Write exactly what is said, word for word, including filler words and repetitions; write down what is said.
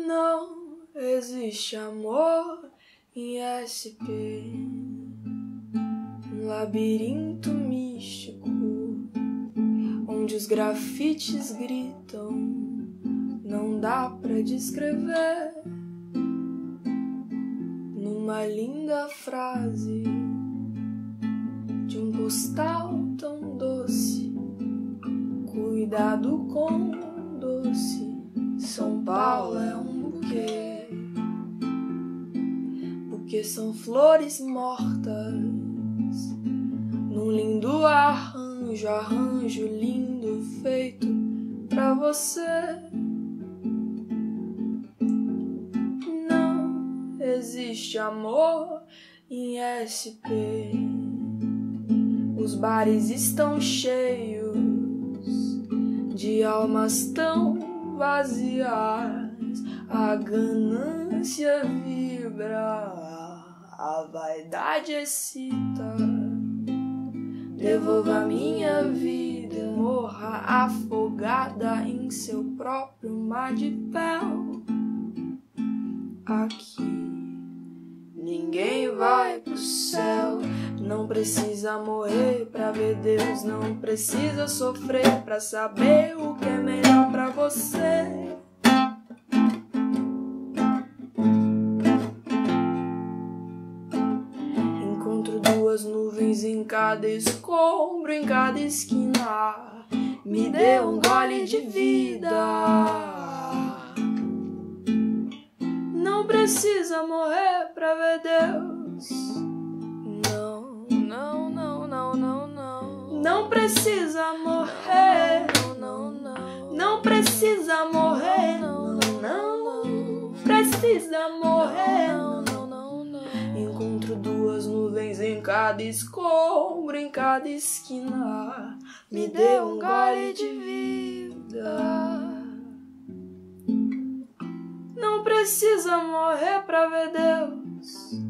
Não existe amor em S P, um labirinto místico onde os grafites gritam, não dá pra descrever numa linda frase de um postal tão doce. Cuidado com o doce, São Paulo é um buquê, porque são flores mortas num lindo arranjo, arranjo lindo feito pra você. Não existe amor em S P, os bares estão cheios de almas tão vazias, a ganância vibra, a vaidade excita. Devolva minha vida, morra afogada em seu próprio mar de fel. Aqui ninguém vai pro céu, não precisa morrer pra ver Deus, não precisa sofrer pra saber o que é melhor pra você. Encontro duas nuvens em cada escombro, em cada esquina, me dê um gole de vida. Não precisa morrer pra ver Deus. Não, não, não, não, não, não. Não precisa morrer. Não, não, não. Não precisa morrer. Não, não, não. Precisa morrer. Não, não, não, não. Encontro duas nuvens em cada escombro, em cada esquina, me dê um gole de vida. Não precisa morrer pra ver Deus.